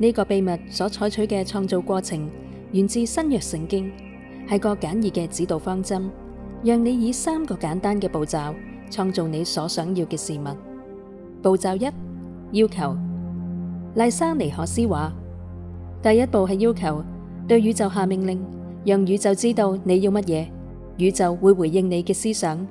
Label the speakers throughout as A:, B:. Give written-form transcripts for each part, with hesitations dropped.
A: 呢個秘密所採取嘅創造過程，源自新約聖經，係個簡易嘅指導方針，讓你以3個簡單嘅步驟創造你所想要嘅事物。步驟1：要求。麗莎尼可斯話，第一步係要求，對宇宙下命令，讓宇宙知道你要乜嘢，宇宙會回應你嘅思想。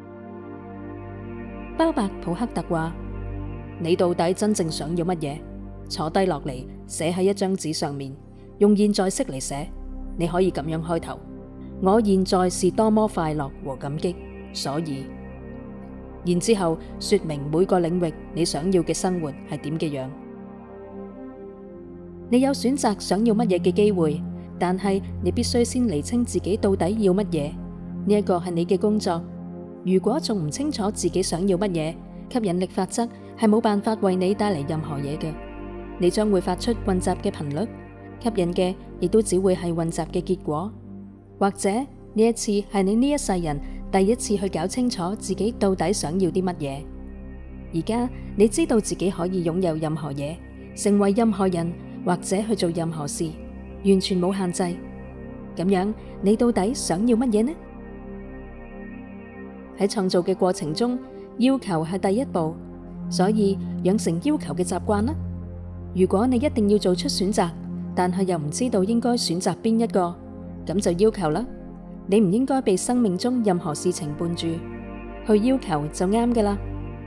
A: 鮑伯普克特話，你到底真正想要乜嘢？坐低落嚟，寫喺一張紙上面，用現在式嚟寫。你可以咁樣開頭：我現在是多麼快樂和感激，所以，然之後說明每個領域你想要嘅生活係點嘅樣。你有選擇想要乜嘢嘅機會，但係你必須先釐清自己到底要乜嘢。呢一個係你嘅工作。如果仲唔清楚自己想要乜嘢，吸引力法則係冇辦法為你帶嚟任何嘢嘅。你將會發出混雜嘅頻率，吸引嘅亦都只會係混雜嘅結果。或者呢一次係你呢一世人第一次去搞清楚自己到底想要啲乜嘢。而家你知道自己可以擁有任何嘢，成為任何人，或者去做任何事，完全冇限制。咁樣你到底想要乜嘢呢？喺創造嘅過程中，要求係第一步，所以養成要求嘅習慣啦。如果你一定要做出選擇，但係又唔知道應該選擇邊一個，咁就要求啦。你唔應該被生命中任何事情絆住，去要求就啱㗎啦。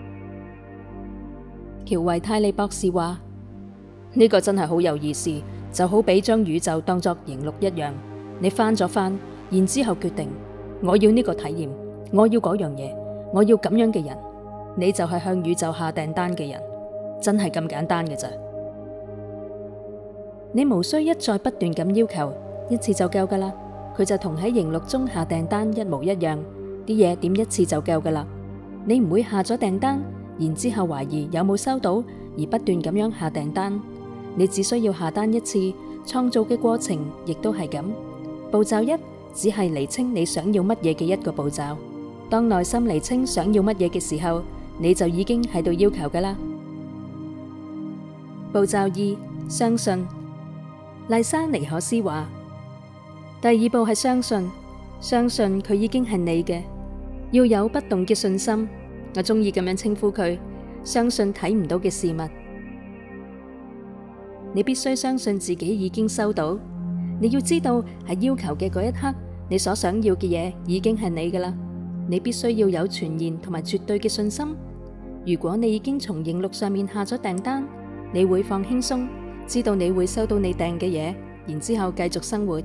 A: 喬維泰利博士話，呢個真係好有意思，就好比將宇宙當作熒錄一樣。你翻咗翻，然之後決定我要呢個體驗，我要嗰樣嘢，我要咁樣嘅人，你就係向宇宙下訂單嘅人，真係咁簡單嘅咋。你無需一再不斷咁要求，一次就夠噶啦。佢就同喺熒錄中下訂單一模一樣，啲嘢點一次就夠噶啦。你唔會下咗訂單，然之後懷疑有冇收到，而不斷咁樣下訂單。你只需要下單一次，創造嘅過程亦都係咁。步驟1只係釐清你想要乜嘢嘅一個步驟。當內心釐清想要乜嘢嘅時候，你就已經喺度要求噶啦。步驟2：相信。麗莎尼可斯話，第2步係相信，相信佢已經係你嘅，要有不動嘅信心。我中意咁樣稱呼佢，相信睇唔到嘅事物。你必須相信自己已經收到。你要知道喺要求嘅嗰一刻，你所想要嘅嘢已經係你噶啦。你必須要有全然同埋絕對嘅信心。如果你已經從熒錄上面下咗訂單，你會放輕鬆，知道你會收到你訂嘅嘢，然之後繼續生活。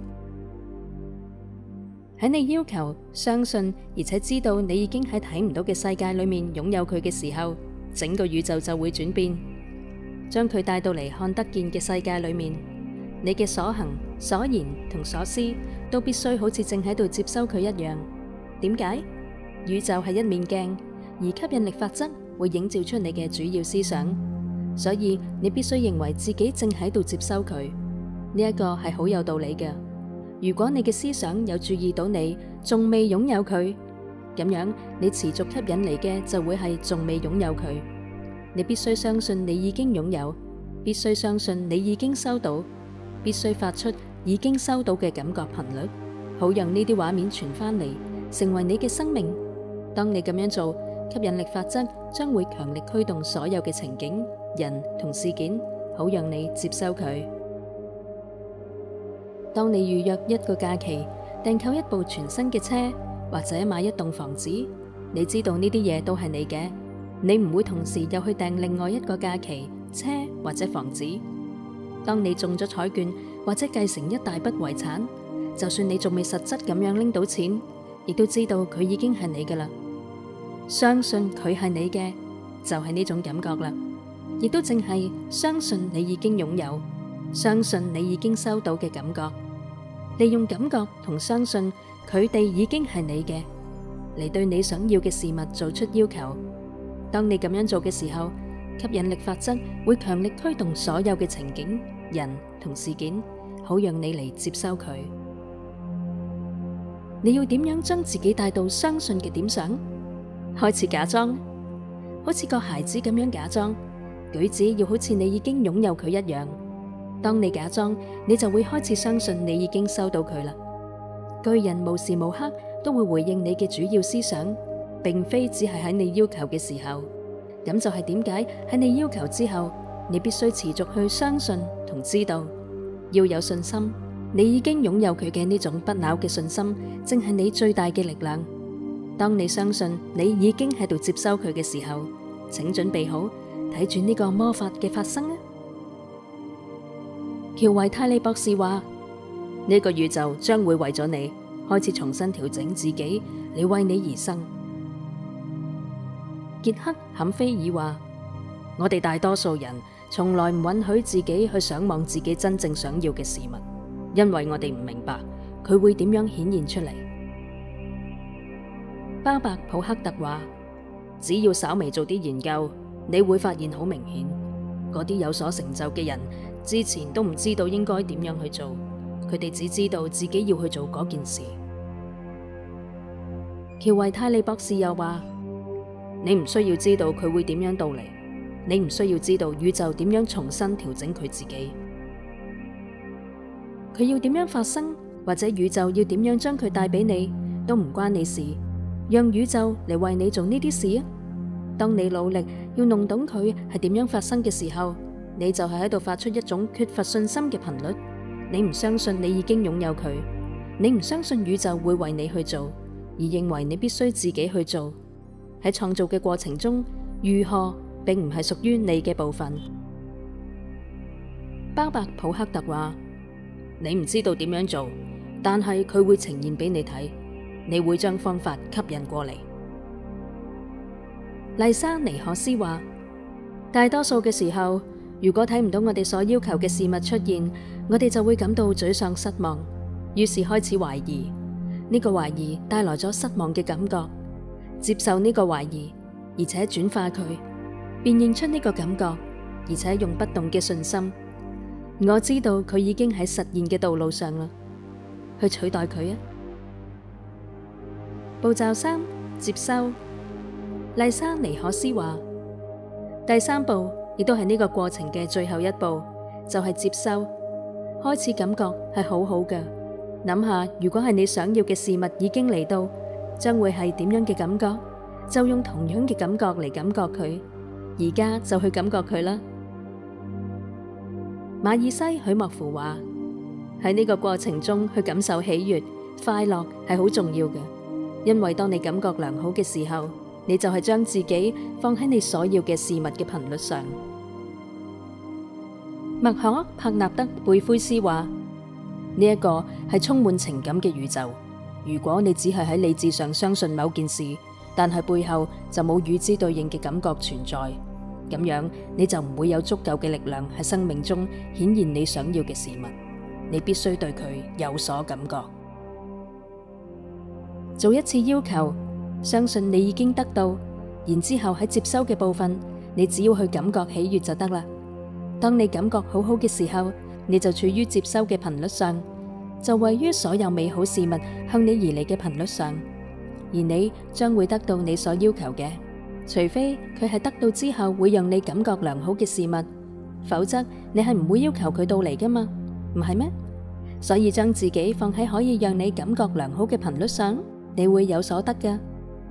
A: 喺你要求、相信而且知道你已經喺睇唔到嘅世界裏面擁有佢嘅時候，整個宇宙就會轉變，將佢帶到嚟看得見嘅世界裏面。你嘅所行、所言同所思都必須好似正喺度接收佢一樣。點解？宇宙係一面鏡，而吸引力法則會映照出你嘅主要思想，所以你必須認為自己正喺度接收佢。呢一個係好有道理嘅。如果你嘅思想有注意到你仲未擁有佢，咁樣你持續吸引嚟嘅就會係仲未擁有佢。你必須相信你已經擁有，必須相信你已經收到，必須發出已經收到嘅感覺頻率，好讓呢啲畫面傳翻嚟，成為你嘅生命。當你咁樣做，吸引力法則將會強力驅動所有嘅情景、人同事件，好讓你接收佢。當你預約一個假期，訂購一部全新嘅車，或者買一棟房子，你知道呢啲嘢都係你嘅，你唔會同時又去訂另外一個假期、車或者房子。當你中咗彩券或者繼承一大筆遺產，就算你仲未實質咁樣拎到錢，亦都知道佢已經係你㗎啦。相信佢係你嘅，就係呢種感覺啦，亦都淨係相信你已經擁有，相信你已經收到嘅感覺。利用感覺同相信佢哋已經係你嘅，嚟對你想要嘅事物做出要求。當你咁樣做嘅時候，吸引力法則會強力驅動所有嘅情景、人同事件，好讓你嚟接收佢。你要點樣將自己帶到相信嘅點上？開始假裝，好似個孩子咁樣假裝，舉止要好似你已經擁有佢一樣。 當你假裝，你就會開始相信你已經收到佢啦。巨人無時無刻都會回應你嘅主要思想，並非只係喺你要求嘅時候。咁就係點解喺你要求之後，你必須持續去相信同知道，要有信心。你已經擁有佢嘅呢種不朽嘅信心，正係你最大嘅力量。當你相信你已經喺度接收佢嘅時候，請準備好睇住呢個魔法嘅發生啊！喬維泰利博士話：呢個宇宙將會為咗你開始重新調整自己，嚟為你而生。傑克坎菲爾話：我哋大多數人從來唔允許自己去想望自己真正想要嘅事物，因為我哋唔明白佢會點樣顯現出嚟。鮑伯普克特話：只要稍微做啲研究，你會發現好明顯，嗰啲有所成就嘅人之前都唔知道應該點樣去做，佢哋只知道自己要去做嗰件事。喬維泰利博士又話：你唔需要知道佢會點樣到嚟，你唔需要知道宇宙點樣重新調整佢自己，佢要點樣發生，或者宇宙要點樣將佢帶俾你，都唔關你事。讓宇宙嚟為你做呢啲事啊！當你努力要弄懂佢係點樣發生嘅時候，你就係喺度發出一種缺乏信心嘅頻率。你唔相信你已經擁有佢，你唔相信宇宙會為你去做，而認為你必須自己去做。喺創造嘅過程中，如何並唔係屬於你嘅部分。鮑伯普克特話：你唔知道點樣做，但係佢會呈現俾你睇，你會將方法吸引過嚟。麗莎尼可斯話：大多數嘅時候，如果睇唔到我哋所要求嘅事物出現，我哋就會感到沮喪失望，於是開始懷疑。呢個懷疑帶來咗失望嘅感覺。接受呢個懷疑，而且轉化佢，辨認出呢個感覺，而且用不動嘅信心。我知道佢已經喺實現嘅道路上啦，去取代佢啊！步驟3：接收。麗莎尼可斯話：第3步亦都係呢個過程嘅最後一步，就係接收。開始感覺係好好嘅，諗下如果係你想要嘅事物已經嚟到，將會係點樣嘅感覺？就用同樣嘅感覺嚟感覺佢。而家就去感覺佢啦。馬爾西許莫夫話：喺呢個過程中去感受喜悅、快樂係好重要嘅，因為當你感覺良好嘅時候，你就係將自己放喺你所要嘅事物嘅頻率上。麥可帕納德貝奎斯話：呢一個係充滿情感嘅宇宙。如果你只係喺理智上相信某件事，但係背後就冇與之對應嘅感覺存在，咁樣你就唔會有足夠嘅力量喺生命中顯現你想要嘅事物。你必須對佢有所感覺。做一次要求，相信你已經得到，然之後喺接收嘅部分，你只要去感覺喜悅就得啦。當你感覺好好嘅時候，你就處於接收嘅頻率上，就位於所有美好事物向你而嚟嘅頻率上，而你將會得到你所要求嘅，除非佢係得到之後會讓你感覺良好嘅事物，否則你係唔會要求佢到嚟噶嘛，唔係咩？所以將自己放喺可以讓你感覺良好嘅頻率上，你會有所得噶。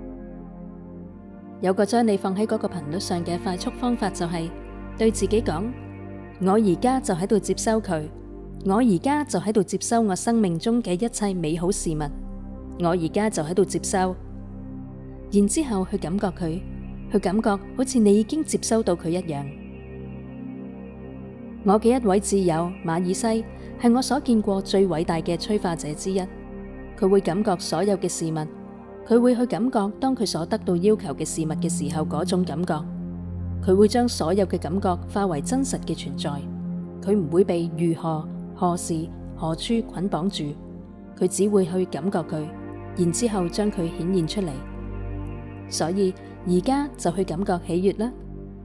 A: 有個將你放喺嗰個頻率上嘅快速方法，就係對自己講：我而家就喺度接收佢。我而家就喺度接收我生命中嘅一切美好事物，我而家就喺度接收，然之後去感覺佢，去感覺好似你已經接收到佢一樣。我嘅一位摯友馬爾西係我所見過最偉大嘅催化者之一，佢會感覺所有嘅事物，佢會去感覺當佢所得到要求嘅事物嘅時候嗰種感覺，佢會將所有嘅感覺化為真實嘅存在，佢唔會被如何何時何處捆綁住，佢只會去感覺佢，然之後將佢顯現出嚟。所以而家就去感覺喜悅啦。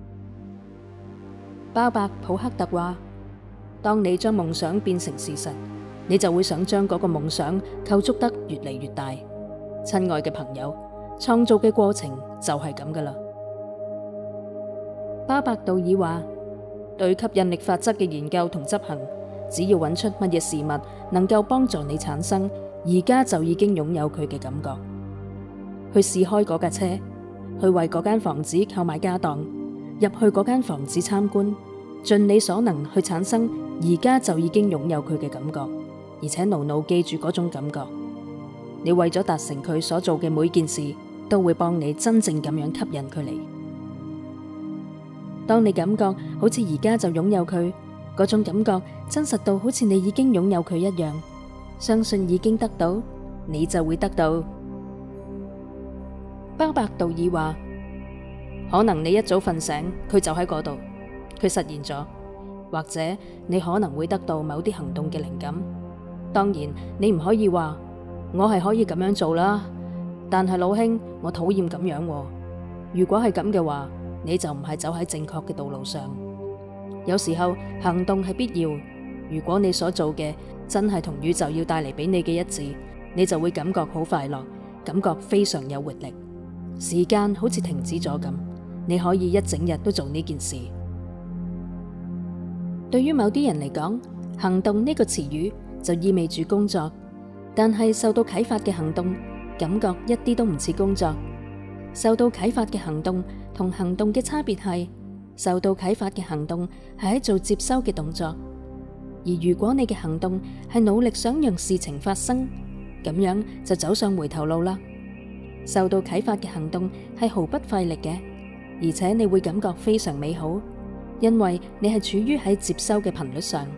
A: 鮑伯普克特話：當你將夢想變成事實，你就會想將嗰個夢想構築得越嚟越大。親愛嘅朋友，創造嘅過程就係咁噶啦。巴伯杜爾話：對吸引力法則嘅研究同執行只要揾出乜嘢事物能夠幫助你產生而家就已經擁有佢嘅感覺，去試開嗰架車，去為嗰間房子購買家當，入去嗰間房子參觀，盡你所能去產生而家就已經擁有佢嘅感覺，而且牢牢記住嗰種感覺。你為咗達成佢所做嘅每件事，都會幫你真正咁樣吸引佢嚟。當你感覺好似而家就擁有佢，嗰種感覺真實到好似你已經擁有佢一樣，相信已經得到，你就會得到。鮑伯道爾話，可能你一早瞓醒，佢就喺嗰度，佢實現咗，或者你可能會得到某啲行動嘅靈感。當然，你唔可以話我係可以咁樣做啦，但係老兄，我討厭咁樣喎。如果係咁嘅話，你就唔係走喺正確嘅道路上。有時候行動係必要，如果你所做嘅真係同宇宙要帶嚟俾你嘅一致，你就會感覺好快樂，感覺非常有活力。時間好似停止咗咁，你可以一整日都做呢件事。對於某啲人嚟講，行動呢個詞語就意味住工作，但係受到啟發嘅行動感覺一啲都唔似工作。受到啟發嘅行動同行動嘅差別係，受到啟發嘅行動係喺做接收嘅動作，而如果你嘅行動係努力想讓事情發生，咁樣就走上回頭路啦。受到啟發嘅行動係毫不費力嘅，而且你會感覺非常美好，因為你係處於喺接收嘅頻率上。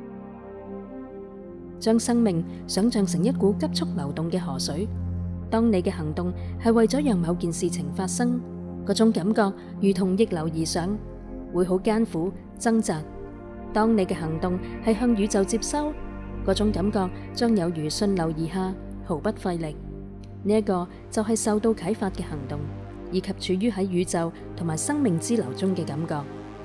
A: 將生命想象成一股急速流動嘅河水，當你嘅行動係為咗讓某件事情發生，嗰種感覺如同逆流而上，會好艱苦掙扎。當你嘅行動係向宇宙接收，嗰種感覺將有如順流而下，毫不費力。呢一個就係受到啟發嘅行動，以及處於喺宇宙同埋生命之流中嘅感覺。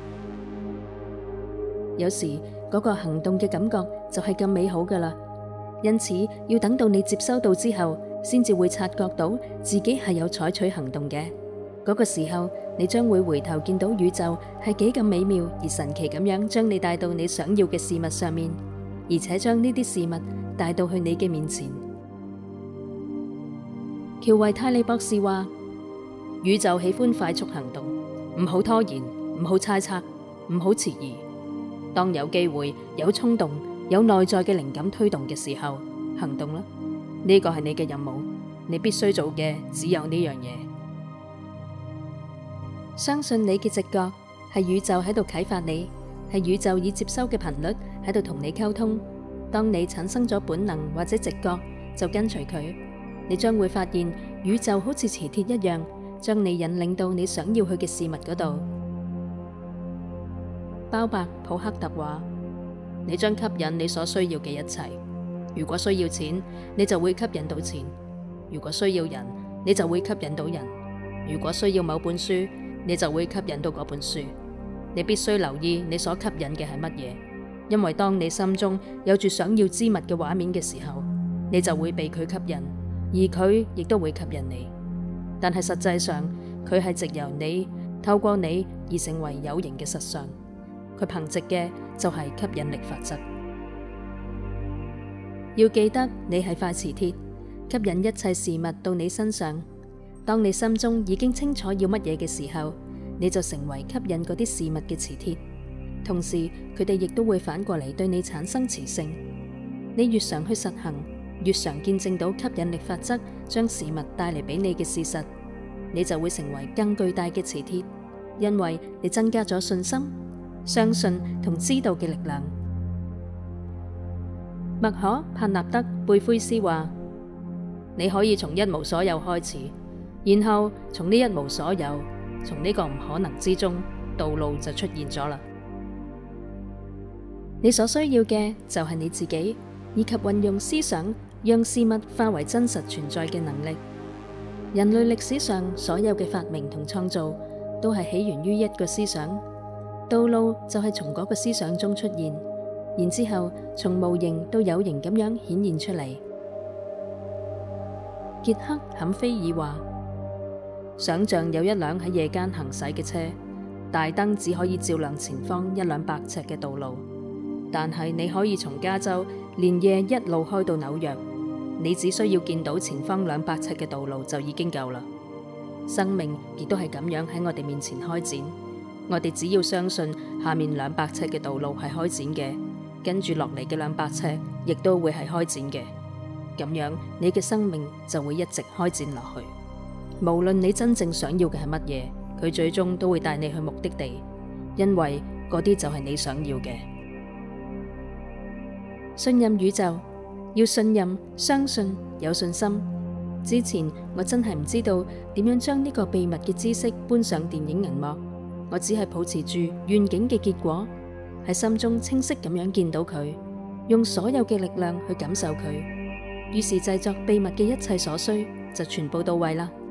A: 有時嗰個行動嘅感覺就係咁美好噶啦，因此要等到你接收到之後，先至會察覺到自己係有採取行動嘅。嗰個時候，你將會回頭見到宇宙係幾咁美妙而神奇咁樣將你帶到你想要嘅事物上面，而且將呢啲事物帶到去你嘅面前。喬維泰利博士話，宇宙喜歡快速行動，唔好拖延，唔好猜測，唔好遲疑。當有機會、有衝動、有內在嘅靈感推動嘅時候，行動啦。呢個係你嘅任務，你必須做嘅只有呢樣嘢。相信你嘅直覺係宇宙喺度啟發你，係宇宙以接收嘅頻率喺度同你溝通。當你產生咗本能或者直覺，就跟隨佢。你將會發現宇宙好似磁鐵一樣，將你引領到你想要去嘅事物嗰度。鮑伯普克特話，你將吸引你所需要嘅一切。如果需要錢，你就會吸引到錢；如果需要人，你就會吸引到人；如果需要某本書，你就會吸引到嗰本書。你必須留意你所吸引嘅係乜嘢，因為當你心中有住想要之物嘅畫面嘅時候，你就會被佢吸引，而佢亦都會吸引你。但係實際上，佢係藉由你透過你而成為有形嘅實相。佢憑藉嘅就係吸引力法則。要記得你係塊磁鐵，吸引一切事物到你身上。當你心中已經清楚要乜嘢嘅時候，你就成為吸引嗰啲事物嘅磁鐵。同時，佢哋亦都會反過嚟對你產生磁性。你越常去實行，越常見證到吸引力法則將事物帶嚟俾你嘅事實，你就會成為更巨大嘅磁鐵，因為你增加咗信心、相信同知道嘅力量。麥可帕納德貝奎斯話，你可以從一無所有開始，然後從呢一無所有，從呢個唔可能之中，道路就出現咗啦。你所需要嘅就係你自己，以及運用思想讓事物化為真實存在嘅能力。人類歷史上所有嘅發明同創造都係起源於一個思想，道路就係從嗰個思想中出現，然之後從無形到有形咁樣顯現出嚟。傑克坎菲爾話，想象有一輛喺夜間行駛嘅車，大燈只可以照亮前方100-200尺嘅道路。 但係你可以從加州連夜一路開到紐約，你只需要見到前方200尺嘅道路就已經夠啦。生命亦都係咁樣喺我哋面前開展，我哋只要相信下面200尺嘅道路係開展嘅，跟住落嚟嘅200尺亦都會係開展嘅，咁樣你嘅生命就會一直開展落去。無論你真正想要嘅係乜嘢，佢最終都會帶你去目的地，因為嗰啲就係你想要嘅。信任宇宙，要信任、相信、有信心。之前我真係唔知道點樣將呢個秘密嘅知識搬上電影銀幕，我只係抱持住願景嘅結果，喺心中清晰咁樣見到佢，用所有嘅力量去感受佢，於是製作秘密嘅一切所需就全部到位啦。